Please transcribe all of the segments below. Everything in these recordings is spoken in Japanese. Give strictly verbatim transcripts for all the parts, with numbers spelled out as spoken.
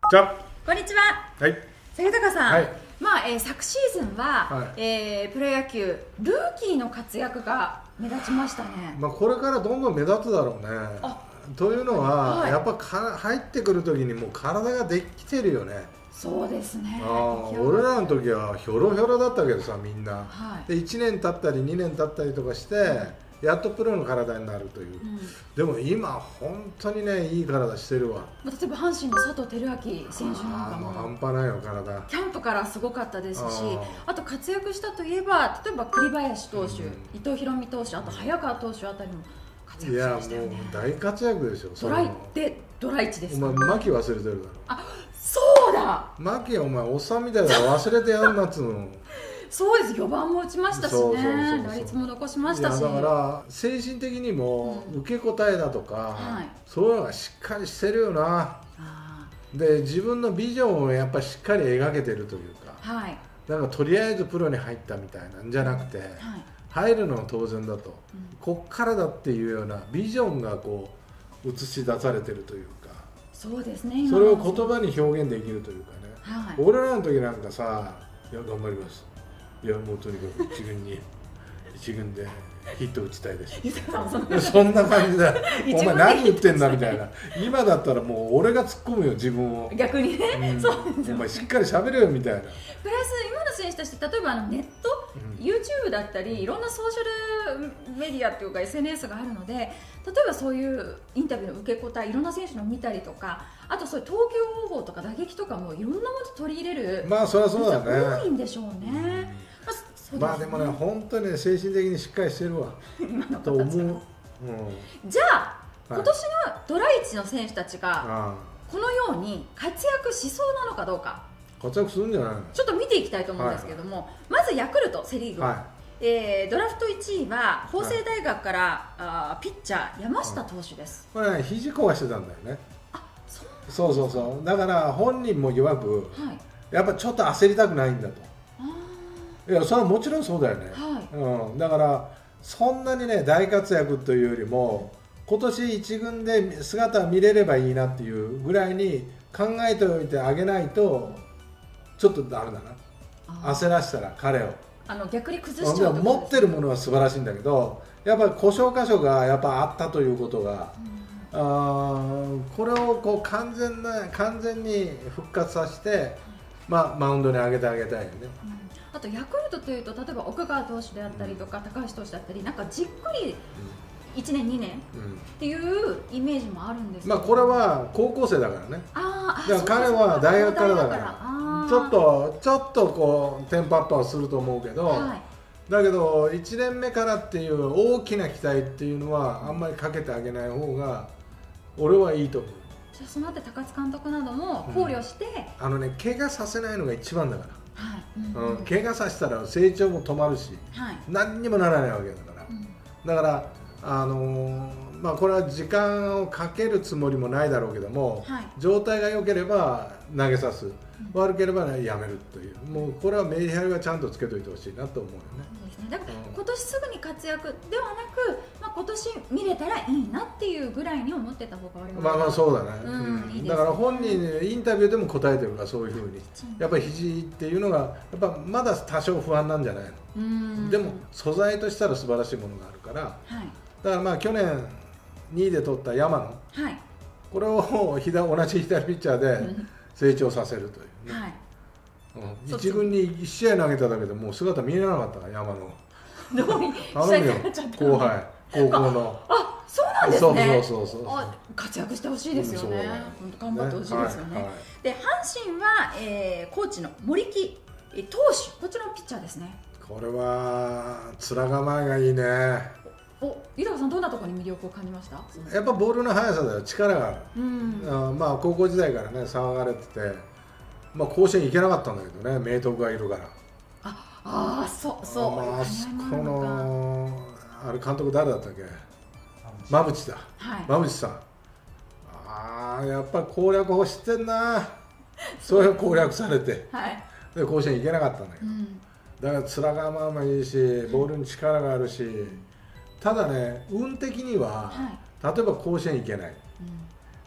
じゃこんにちは。 はい。 坂高さん、 はい、 まあ、えー、昨シーズンは、はい、えー、プロ野球ルーキーの活躍が目立ちましたね。 まあこれからどんどん目立つだろうね。というのは、はい、やっぱか入ってくる時にもう体ができてるよね。 そうですね。 あ俺らの時はひょろひょろだったけどさ、みんな、 はい、 でいちねん経ったりにねん経ったりとかして、うんやっとプロの体になるという、うん、でも今本当にねいい体してるわ。 例えば阪神の佐藤輝明選手なんかも半端ないよ体。 キャンプからすごかったですし、あと活躍したといえば例えば栗林投手、うん、伊藤大海投手、あと早川投手あたりも活躍しましたよね。いやもう大活躍でしょ。 ドライでドライチですか、 ね、お前牧忘れてるだろ。 あ、そうだ、 牧お前おっさんみたいだから忘れてやんなっつうの。 そうです、よばんも打ちましたしね、打率も残しましたし。 だから精神的にも受け答えだとか、うんはい、そういうのがしっかりしてるよな。で自分のビジョンをやっぱりしっかり描けてるというか、はい、だからとりあえずプロに入ったみたいなんじゃなくて、はい、入るのは当然だと、うん、こっからだっていうようなビジョンがこう映し出されてるというか、 そうですね、 それを言葉に表現できるというかね、はい、俺らの時なんかさ、いや頑張ります、いやもうとにかく一軍に一軍でヒット打ちたいですそんな感じだお前何言ってんだみたいな。今だったらもう俺が突っ込むよ自分を。 逆にね、うん、そうですよ。 お前しっかり喋れよみたいな。プラス今の選手たちって例えばあのネット、うん、YouTube だったりいろんなソーシャルメディアっていうか エスエヌエス があるので、例えばそういうインタビューの受け答えいろんな選手の見たりとか、あとそういう投球方法とか打撃とかもいろんなもの取り入れる、 まあそりゃそうだね、 多いんでしょうね。 うん、まあでもね、本当にね、精神的にしっかりしてるわ今のと思う、うん、 じゃあ、はい、今年のドライチの選手たちがこのように活躍しそうなのかどうか、 活躍するんじゃないの、 ちょっと見ていきたいと思うんですけども、はい、まずヤクルト、セ・リーグ、はい、えー、ドラフトいちいは法政大学から、はい、あピッチャー山下投手です。 これ、ね、肘壊してたんだよね。 あ、そうそうそうそう、だから本人も曰く、はい、やっぱちょっと焦りたくないんだと。いやそれはもちろんそうだよね、はい、うん、だからそんなにね大活躍というよりも今年一軍で姿を見れればいいなっていうぐらいに考えておいてあげないとちょっとダメだな、焦らしたら彼をあの逆に崩しちゃう、 持ってるものは素晴らしいんだけど、やっぱり故障箇所がやっぱあったということが、うん、あこれをこう完全な完全に復活させて、まあ、マウンドに上げてあげたいよね。うん、 あとヤクルトというと例えば奥川投手であったりとか、うん、高橋投手だったりなんかじっくりいちねんにねんっていうイメージもあるんですけど、 まあこれは高校生だからね。 ああ、 だから彼は大学からだからちょっとちょっとこうテンポアップはすると思うけど、はい、だけどいちねんめからっていう大きな期待っていうのはあんまりかけてあげない方が俺はいいと思う。 じゃあその後高津監督なども考慮して、 うん、あのね怪我させないのが一番だから。はい、うんうん、怪我させたら成長も止まるし、はい、何にもならないわけだから、うん、だからあのー、まあこれは時間をかけるつもりもないだろうけども、はい、状態が良ければ投げさす、うん、悪ければ、ね、やめるという、もうこれはメリハリはちゃんとつけといてほしいなと思うよね。 そうですね、だから今年すぐに活躍ではなく、まあ、今年見れたらいいなっていうぐらいに思ってた方が悪い。 まあまあそうだね、うんうん、だから本人インタビューでも答えてるからそういうふうに、やっぱり肘っていうのがやっぱまだ多少不安なんじゃないの。うん、でも素材としたら素晴らしいものがあるから、はい、だからまあ去年にいで取った山野、はい、これを左同じ左ピッチャーで成長させるというね、はい、うん、一軍にいち試合投げただけでもう姿見えなかったから山野頼むよ後輩高校の。 あ、そうなんですね。 そうそうそうそう、 活躍してほしいですよね。本当頑張ってほしいですよね。で阪神は、えー、コーチの森木投手、こちらのピッチャーですね。 これは面構えがいいね。 お、豊さんどんなところに魅力を感じました？ やっぱボールの速さだよ、力がある。うん、あまあ高校時代からね騒がれてて、まあ甲子園行けなかったんだけどね、明徳がいるから。 ああ、そうそう、 まあそこのあれ監督誰だったっけ、馬淵だ、はい、馬淵さん。ああやっぱり攻略法知ってんなそれを攻略されて、はい、で甲子園行けなかったんだけど、うん、だから面構えもいいしボールに力があるし、ただね運的には、はい、例えば甲子園行けない、うん、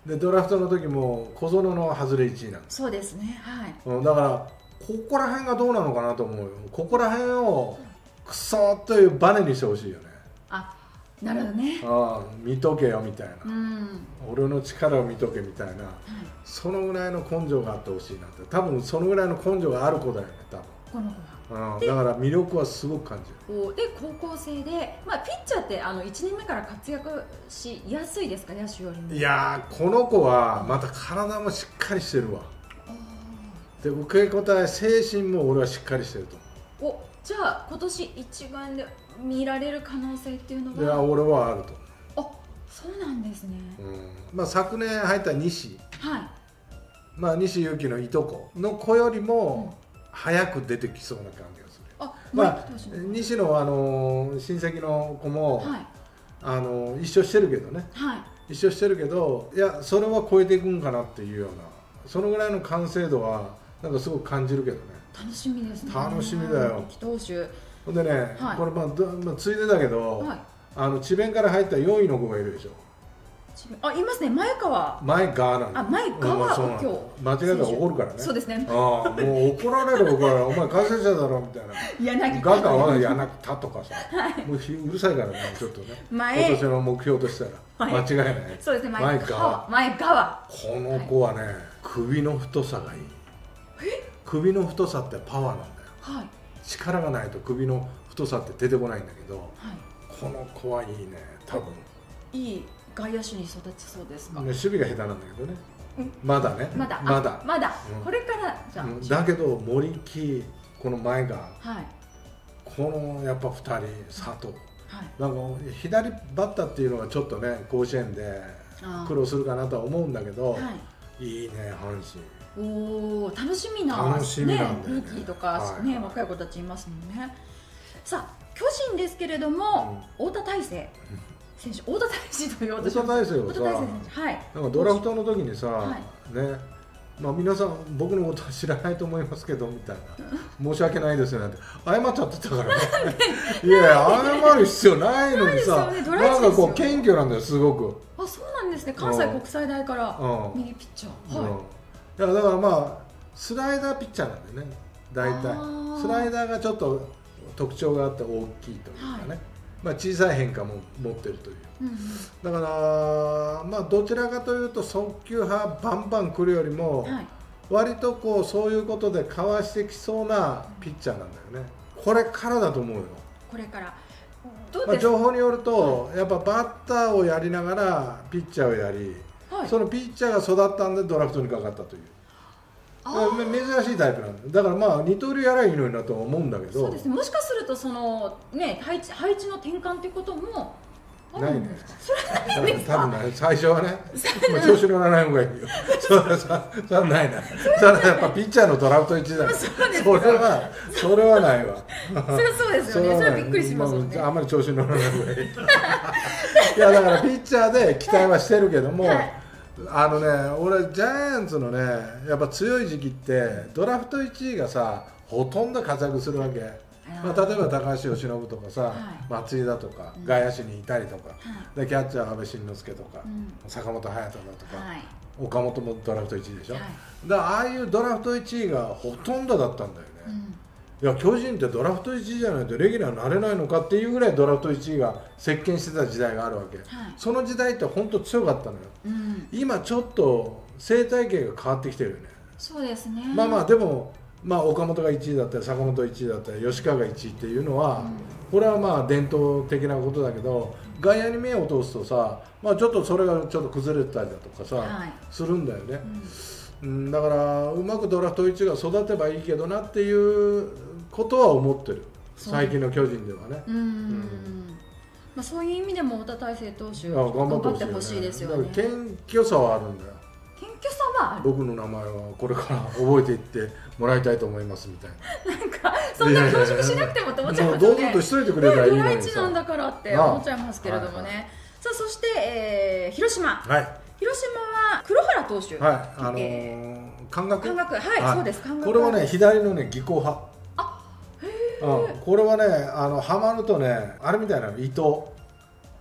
でドラフトの時も小園の外れいちいなんです。 そうですね、はい、 うん、だからここら辺がどうなのかなと思うよ。ここら辺をクソというバネにしてほしいよね。 あ、なるほどね。 ああ、見とけよみたいな、 うん、 俺の力を見とけみたいな、はい、そのぐらいの根性があってほしいなって。多分そのぐらいの根性がある子だよね、多分この子は。 うん、だから魅力はすごく感じる。 で高校生で、まあ、ピッチャーってあのいちねんめから活躍しやすいですか、野手よりも。 いやー、この子はまた体もしっかりしてるわ。で受け答え精神も俺はしっかりしてると思う。お、じゃあ今年一丸で見られる可能性っていうのは。 いや、俺はあると思う。あ、そうなんですね。 うん、まあ、昨年入った西、はい、まあ、西勇輝のいとこの子よりも早く出てきそうな感じがする。あ、まあ、西の、あの親戚の子も、はい、あの一緒してるけどね、はい、一緒してるけど、いや、それは超えていくんかなっていうような、そのぐらいの完成度はなんかすごく感じるけどね。 楽しみですね。 楽しみだよ。 投手ほんでね、はい、これまあ、まあ、ついでだけど、はい、あの智弁から入ったよんいの子がいるでしょ。 あ、いますね、前川。 前川なんだ。 あ、前川右京。 間違えたら怒るからね。 そうですね。 ああ、もう怒られるから、お前解説者だろみたいな。 柳田。ガガは柳田とかさ、もううるさいからね、ちょっとね。今年の目標としたら間違いない。 そうですね、前川。前川。 この子はね、首の太さがいい。首の太さってパワーなんだよ。はい。力がないと首の太さって出てこないんだけど、この子はいいね、多分。 いい。外野手に育ちそうですか。 守備が下手なんだけどね。まだね。 まだ。 まだ。 まだ。これからじゃあ。だけど森木、この前が、このやっぱふたり、佐藤。なんか左バッターっていうのがちょっとね、甲子園で苦労するかなとは思うんだけど、いいね、阪神。 おお、楽しみな。 楽しみなんだよね。 ルーキーとかね、若い子たちいますもんね。さあ、巨人ですけれども、太田大成。選手、太田大使という太田大成はさ、はい、なんかドラフトの時にさ、はい、ね、まあ皆さん僕のことは知らないと思いますけどみたいな、申し訳ないですよなんて謝っちゃってたからね。いやいや、謝る必要ないのにさ、ね、なんかこう謙虚なんだよ、すごく。 あ、そうなんですね。関西国際大から右ピッチャー。はい。 いや、だからまあスライダーピッチャーなんだよね。大体スライダーがちょっと特徴があって大きいというかね。はい、まあ小さい変化も持ってるという、うん、だからまあどちらかというと速球派バンバン来るよりも、はい、割とこうそういうことでかわしてきそうなピッチャーなんだよね。これからだと思うよ。 これからまあ情報によると、はい、やっぱバッターをやりながらピッチャーをやり、はい、そのピッチャーが育ったんでドラフトにかかったという。珍しいタイプなんだ。だからまあ二刀流やらいいのになとは思うんだけど。 そうですね。もしかするとそのね、配置配置の転換っていうこともないね。 それはないんですか。 多分ない。最初はね、調子乗らない方がいいよ。それはさ、それはないな。それはやっぱピッチャーのドラフトいちだから。それはそれはないわ。 それはそうですよね。それはびっくりしますもんね。 あんまり調子乗らない方がいい。いやだからピッチャーで期待はしてるけども。はい、あのね、俺ジャイアンツのね、やっぱ強い時期ってドラフトいちいがさ、ほとんど活躍するわけ。まあ、例えば高橋由伸とかさ、はい、松井だとか、うん、外野手にいたりとか、はい、でキャッチャー阿部慎之助とか、うん、坂本勇人だとか、はい、岡本もドラフトいちいでしょ、はい、だからああいうドラフトいちいがほとんどだったんだよね、うん、いや巨人ってドラフトいちいじゃないとレギュラーになれないのかっていうぐらいドラフトいちいが席巻してた時代があるわけ、はい、その時代って本当強かったのよ、うん、今ちょっと生態系が変わってきてるよね。 そうですね。 まあまあでもまあ、岡本がいちいだったり坂本いちいだったり吉川がいちいっていうのは、うん、これはまあ伝統的なことだけど外野に目を通すとさ、まあ、ちょっとそれがちょっと崩れたりだとかさ、はい、するんだよね、うん、だからうまくドラフトいちが育てばいいけどなっていうことは思ってる最近の巨人ではね。うん、うん、 まあ、そういう意味でも太田大成投手頑張ってほしいですよね。 謙虚さはあるんだよ。 謙虚さはある。 僕の名前はこれから覚えていってもらいたいと思いますみたいな。なんかそんな恐縮しなくてもって思っちゃいますよね。 堂々としといてくれたらいいのにさ。 ドラいちなんだからって思っちゃいますけれどもね。はいはい、さあそして、えー、広島。はい。広島は黒原投手。 はい。あのーえー、感覚。 感覚、はい、はい、そうです。感覚。 これはね左のね技巧派。あ、へえ。うん。これはねあのハマるとねあれみたいな伊藤。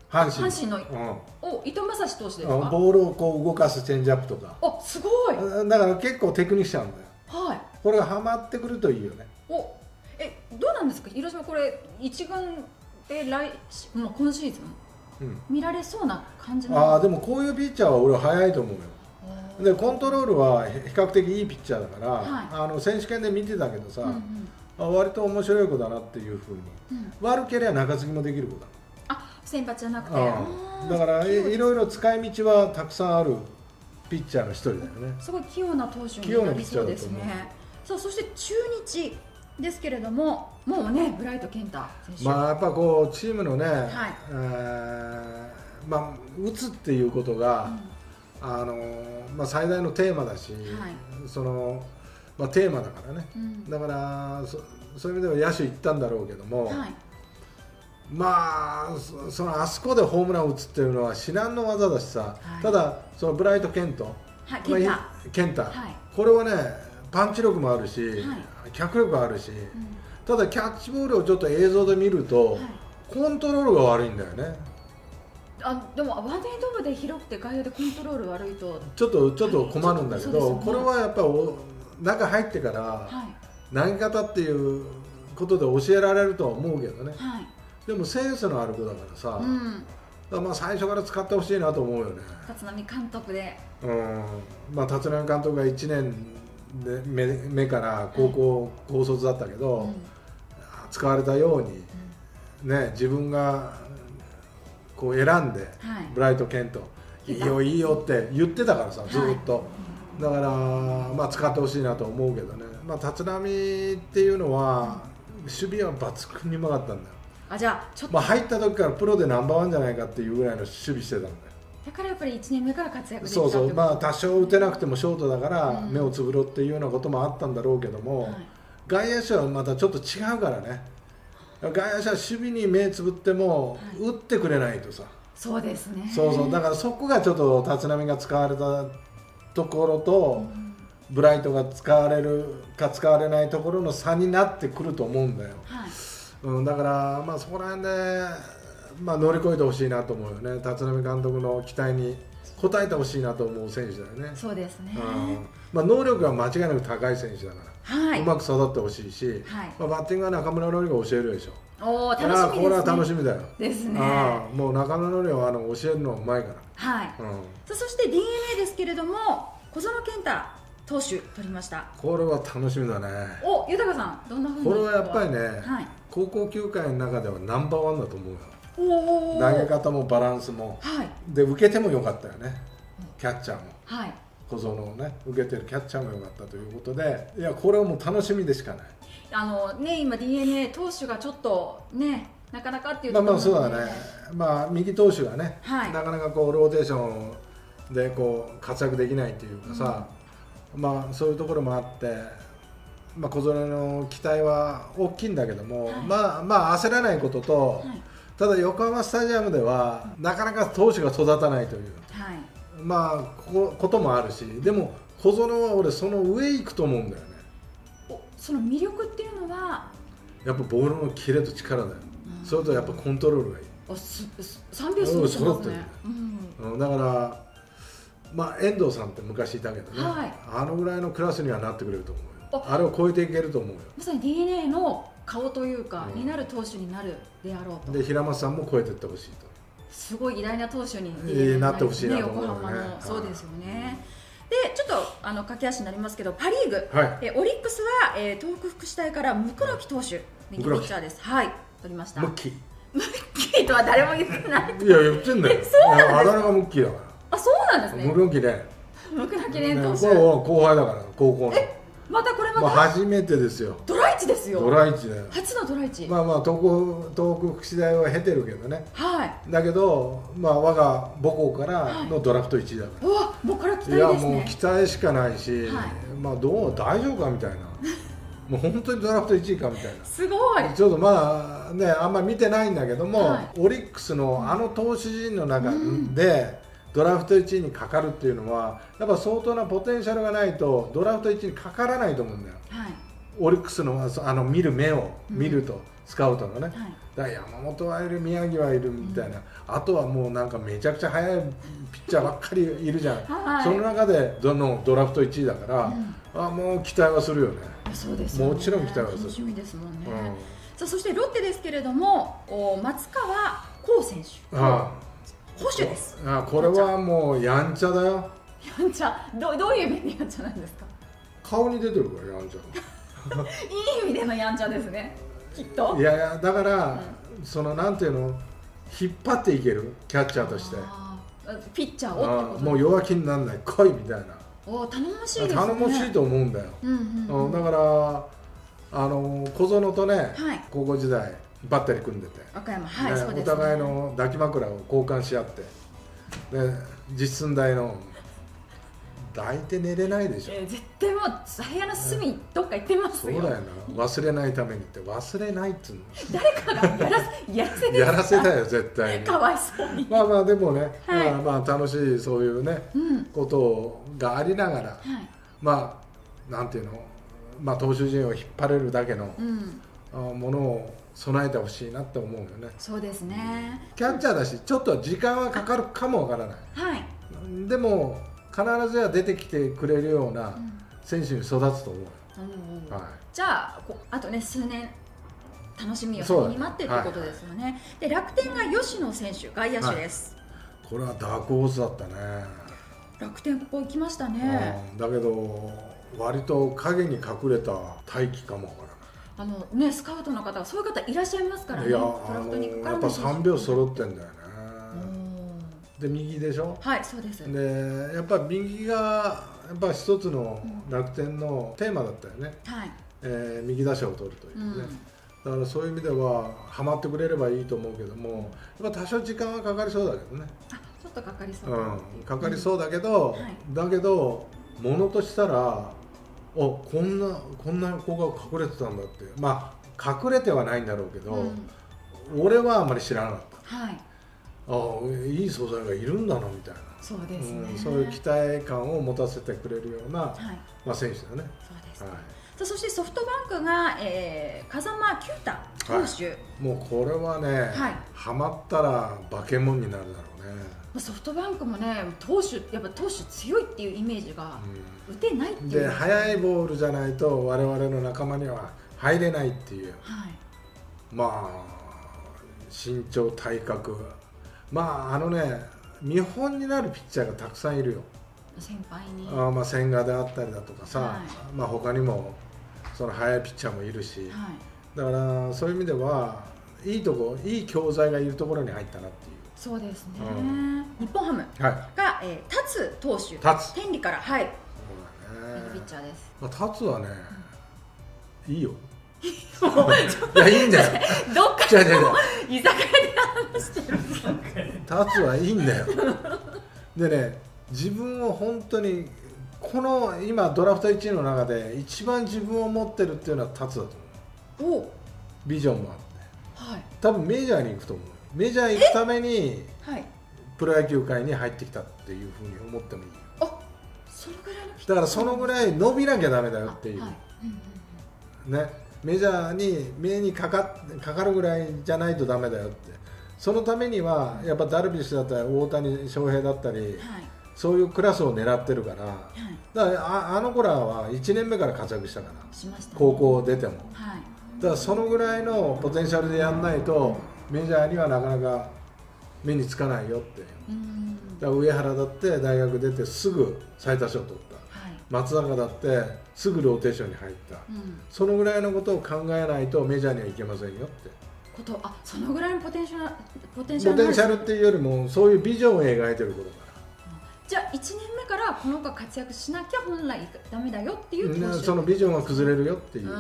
阪神阪神の、うん、お伊藤将司投手ですか。 ボールをこう動かすチェンジアップとか。 あ、すごい。 だから結構テクニシャンだよ。 はい。 これがハマってくるといいよね。 お、え、どうなんですか、広島これ一軍で来、まあ、今シーズン、うん、見られそうな感じの。 ああ、でもこういうピッチャーは俺は早いと思うよ。でコントロールは比較的いいピッチャーだから、はい、あの選手権で見てたけどさ、うんうん、あ割と面白い子だなっていうふうに、うん、悪ければ中継ぎもできる子だ。 あ、先発じゃなくて。 だからい, いろいろ使い道はたくさんあるピッチャーの一人だよね。 すごい器用な投手になりそうですね。さあ、そして中日ですけれども、もうね、ブライト健太選手、 まあやっぱこうチームのね、はい、えー、まあ打つっていうことが、うん、あのまあ、最大のテーマだし、はい、そのまあ、テーマだからね、うん、だからそそういう意味では野手行ったんだろうけども、はい、まあ そ, そのあそこでホームランを打つっていうのは至難の技だしさ、はい、ただそのブライト・ケント、 はい、まあ、 ケンタ、はい、これはねパンチ力もあるし、はい、脚力あるし、うん、ただキャッチボールをちょっと映像で見ると、はい、コントロールが悪いんだよね。 あ、でもワンエンド部で広くて外野でコントロール悪いとちょっとちょっと困るんだけど、ね、これはやっぱり中入ってから、はい、投げ方っていうことで教えられるとは思うけどね、はい、でもセンスのある子だからさ、うん、だまあ最初から使ってほしいなと思うよね。 立浪監督で、 うん、まあ立浪監督がいちねんで 目, 目から高校、はい、高卒だったけど、うん、使われたように、うん、ね、自分がこう選んで、はい、ブライト・ケントいいよいいよって言ってたからさ、ずっと、はい、だから、まあ、使ってほしいなと思うけどね、まあ、立浪っていうのは守備は抜群にうまかったんだよ。 あ、じゃあちょっと、 まあ、入った時からプロでナンバーワンじゃないかっていうぐらいの守備してたんだよ。 だからやっぱりいちねんめから活躍できたってことですね。そうそう、まあ多少打てなくてもショートだから目をつぶろうっていうようなこともあったんだろうけども、はい、外野手はまたちょっと違うからね。外野手は守備に目つぶっても打ってくれないとさ、はい、 そうですね。 そうそう、だからそこがちょっと立浪が使われたところと、うん、ブライトが使われるか使われないところの差になってくると思うんだよ、はい、うん、だからまあそこら辺で、まあ、乗り越えてほしいなと思うよね。立浪監督の期待に応えてほしいなと思う選手だよね。 そうですね、 うん、まあ、能力は間違いなく高い選手だから、はい、うまく育ってほしいし、はい、まあ、バッティングは中村紀が教えるでしょ。 おー、楽しみですね。 これは楽しみだよ。 ですね。 あもう中村紀はあの教えるのうまいから。 はい、うん、そ, そして ディーエヌエー ですけれども、小園健太投手取りました。 これは楽しみだね。 お、豊さん、どんなふうに。 これはやっぱりね、はい、高校球界の中ではナンバーワンだと思うよ。お投げ方もバランスも、はい、で受けてもよかったよね、キャッチャーも、はい、小園をね受けてるキャッチャーもよかったということで、いやこれはもう楽しみでしかない。あのね、今 ディーエヌエー 投手がちょっとね、なかなかっていうところ、 まあまあそうだね、まあ右投手がね、はい、なかなかこうローテーションでこう活躍できないっていうかさ、うん、まあそういうところもあって、まあ、小園の期待は大きいんだけども、はい、まあまあ焦らないことと、はい、ただ横浜スタジアムではなかなか投手が育たないという、はい、まあここともあるし、でも小園は俺その上行くと思うんだよね。 お、その魅力っていうのはやっぱボールのキレと力だよ、うん、それとやっぱコントロールがいい。 あ、す三拍子揃ってますね、 うん、だからまあ遠藤さんって昔いたけどね、はい、あのぐらいのクラスにはなってくれると思うよ。 あ, あれを超えていけると思うよ。 まさに ディーエヌエー の顔というか、うん、になる投手になるであろうと。 で平松さんも超えていってほしいと。 すごい偉大な投手に、 えー、なってほしいなと思うよね。 横浜の、そうですよね。でちょっとあの駆け足になりますけど、パ・リーグ、はい、えオリックスは、えー、東北福祉大から椋木投手、右ピッチャーです。はい、取りました。 ムッキームッキーとは誰も言ってない。 いや言ってんだよ。そうなんですか。あだ名がムッキーだから。 あ、そうなんですね。 椋木ね。 椋木蓮投手。 ね、後輩だから高校の。 え、またこれまた、 まあ、初めてですよ。 ドライチですよ。 ドライチだよ。 初のドライチ。 まあまあ東北東北福祉大は経てるけどね。はい。だけどまあ我が母校からのドラフトいちいだから。 うわ、もうから期待ですね。 いやもう期待しかないし、はい、まあどう大丈夫かみたいな。もう本当にドラフトいちいかみたいな。 すごい。 ちょっとまあね、あんまり見てないんだけども、はい、オリックスのあの投手陣の中で、うん、ドラフトいちいにかかるっていうのはやっぱ相当なポテンシャルがないとドラフトいちいにかからないと思うんだよ、はい、オリックスのあの見る目を見ると、うん、 スカウトのね、 はい、 だから山本はいる、宮城はいるみたいな、うん、あとはもうなんかめちゃくちゃ速いピッチャーばっかりいるじゃん、はい、その中でどのドラフトいちいだから、うん、あもう期待はするよね。 そうですよね、 もちろん期待はする。 楽しみですもんね、うん、さあそしてロッテですけれども、お松川虎生選手、ああ捕手です。 ああこれはもうやんちゃだよ。 やんちゃ、ど, どういう意味でやんちゃなんですか？ 顔に出てるからやんちゃいい意味でのやんちゃですね、きっと。 いやいやだから、うん、そのなんていうの、引っ張っていけるキャッチャーとして、 ピッチャーをってこと、 もう弱気にならない、来いみたいな。 お頼もしいですね。 頼もしいと思うんだよ、うんうんうん、だからあの小園とね、はい、高校時代バッテリー組んでて、 和歌山、はい、 ね、 そうですね、 お互いの抱き枕を交換し合って、で実寸大の抱いて寝れないでしょ、 えー、絶対もう部屋の隅、ね、どっか行ってますよ。 そうだよな、忘れないためにって忘れないっつうの誰かがやらせやらせやらせたよ絶対に。 かわいそうに。 まあまあでもね、 はい、 まあまあ楽しいそういうね、うん、ことがありながら、はい、まあなんていうの、まあ投手陣を引っ張れるだけの、うん、ものを備えてほしいなって思うよね。 そうですね。 キャッチャーだしちょっと時間はかかるかもわからない。 はい。 でも必ずは出てきてくれるような選手に育つと思う、うんはい、 じゃあこあとね数年楽しみを先に待ってってことですよね、はい、で楽天が吉野選手、外野手です、 はい、これはダークホースだったね。 楽天ここ行きましたね、 うん、だけど割と影に隠れた大器かもわからない。 あのね、スカウトの方はそういう方いらっしゃいますからね。 いやドラフトにかからないやっぱさんびょう揃ってんだよね。で右でしょ。 はい、そうです。 でやっぱ右がやっぱ一つの楽天のテーマだったよね、うんはいえー、右打者を取るというね、うん、だからそういう意味ではハマってくれればいいと思うけども、やっぱ多少時間はかかりそうだけどね。 あ、ちょっとかかりそう、 うん、かかりそうだけど、うんはい、だけどものとしたらおこんなこんな子が隠れてたんだって、まあ隠れてはないんだろうけど、うん、俺はあんまり知らなかった、はいああいい素材がいるんだなみたいな。 そうですね、 うん、そういう期待感を持たせてくれるような、はいまあ、選手だね。 そうですね、はい、さあそしてソフトバンクが、えー、風間球太投手、 はい、もうこれはね、はい、ハマったら化け物になるだろうね。 ソフトバンクもね投手やっぱ投手強いっていうイメージが、うん、打てないっていうで速いボールじゃないと我々の仲間には入れないっていう、はい、まあ身長体格まああのね見本になるピッチャーがたくさんいるよ。 先輩にあまあ千賀であったりだとかさ、はい、まあ他にもその速いピッチャーもいるし、はい、だからそういう意味ではいいとこいい教材がいるところに入ったなっていう。 そうですね、うん、日本ハムが、はいえー、達投手天理からはいそうだねピッチャーです。 まあ、達はね、うん、いいよいやいいんだよどっかでも居酒屋で話してるタツはいいんだよでね自分を本当にこの今ドラフトいちいの中で一番自分を持ってるっていうのはタツだと思う。おビジョンもあって、はい、多分メジャーに行くと思う。メジャー行くために、はい、プロ野球界に入ってきたっていうふうに思ってもいいよ。 あそのぐらいのだからそのぐらい伸びなきゃダメだよっていう、はいうんうんうん、ねメジャーに目にか か, かかるぐらいじゃないとダメだよって。そのためにはやっぱダルビッシュだったり大谷翔平だったり、はい、そういうクラスを狙ってるから、はい、だから あ, あの子らはいちねんめから活躍したからしました、ね、 高校出ても、 はい、 だからそのぐらいのポテンシャルでやんないとメジャーにはなかなか目につかないよって。うんだから上原だって大学出てすぐ最多勝取った、はい、松坂だってすぐローテーションに入った、うん、そのぐらいのことを考えないとメジャーにはいけませんよってことあそのぐらいのポテンシャルポテンシャルポテンシャルっていうよりもそういうビジョンを描いてることから、 うん、じゃあいちねんめからこの子が活躍しなきゃ本来ダメだよっていう、 ね、そのビジョンが崩れるよっていう、うん、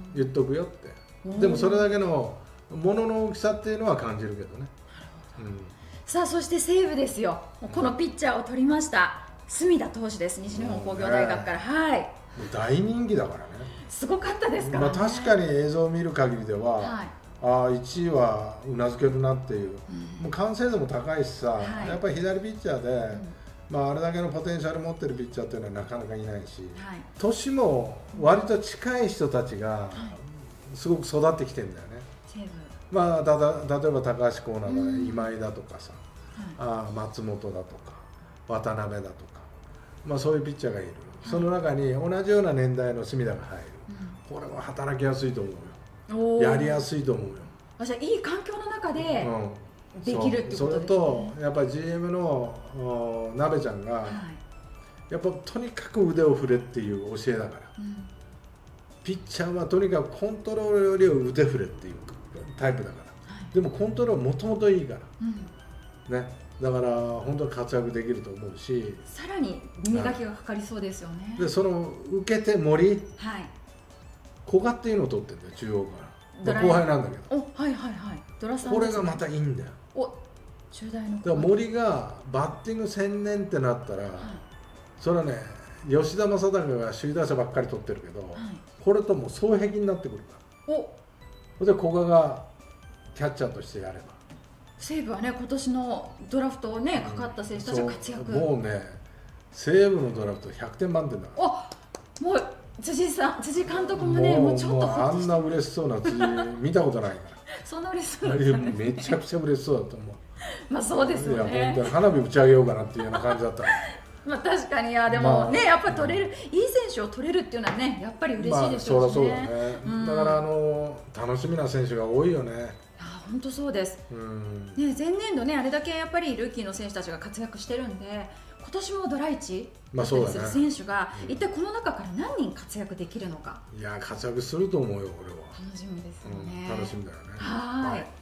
言っとくよって、うん、でもそれだけのものの大きさっていうのは感じるけどね。なるほど、うん、さあそして西武ですよ。このピッチャーを取りました隅田投手です。西日本工業大学から、ね、はい大人気だからね。 すごかったですからね、 まあ、確かに映像を見る限りでは、はいあいちいはうなずけるなっていう、うん、もう完成度も高いしさ、はい、やっぱり左ピッチャーで、うんまあ、あれだけのポテンシャル持ってるピッチャーっていうのはなかなかいないし、はい、年も割と近い人たちがすごく育ってきてるんだよね。 西武、 まあ、ただ例えば高橋光成、うん、今井だとかさ、はい、あ松本だとか渡辺だとか、まあ、そういうピッチャーがいる、はい、その中に同じような年代の隅田が入る、うん、これは働きやすいと思うよ、やりやすいと思うよ。 あ、じゃあいい環境の中で、うん、できるってことですね。それとやっぱり ジーエム のなべちゃんが、はい、やっぱとにかく腕を振れっていう教えだから、うん、ピッチャーはとにかくコントロールよりは腕振れっていうタイプだから、はい、でもコントロールもともといいから、うん、ね、だから本当に活躍できると思うし、 さらに磨きがかかりそうですよね。 でその受けて森、はい、古賀っていうのを取ってるんだよ、中央から後輩なんだけど、 お、はいはいはい、ドラさん、 これがまたいいんだよ。 お、中大のだから森がバッティング専念ってなったら、はい、それはね、吉田正尚が首位打者ばっかり取ってるけど、はい、これとも双璧になってくるから、おで古賀がキャッチャーとしてやれば、 西武はね、今年のドラフトをね、かかった選手たちが活躍、 うん、もうね、西武のドラフトひゃくてん満点だから、 お、もう辻さん、辻監督もね、もうちょっとあんな嬉しそうな辻見たことないからそんな嬉しそうなんですね。 めちゃくちゃ嬉しそうだと思うまあそうですよね。いや、 本当に花火打ち上げようかなっていうような感じだったまあ確かに、いやでもね、まあ、やっぱり取れる、いい選手を取れるっていうのはね、やっぱり嬉しいでしょうしね。まあ、そりゃそうだね、うん、だからあの楽しみな選手が多いよね。 本当そうです、うん、ね、前年度ね、あれだけやっぱりルーキーの選手たちが活躍してるんで、今年もドライチだったりする選手が、まあね、一体この中から何人活躍できるのか。 いや、活躍すると思うよ、俺は。 楽しみですよね、 うん、楽しみだよね。 はい。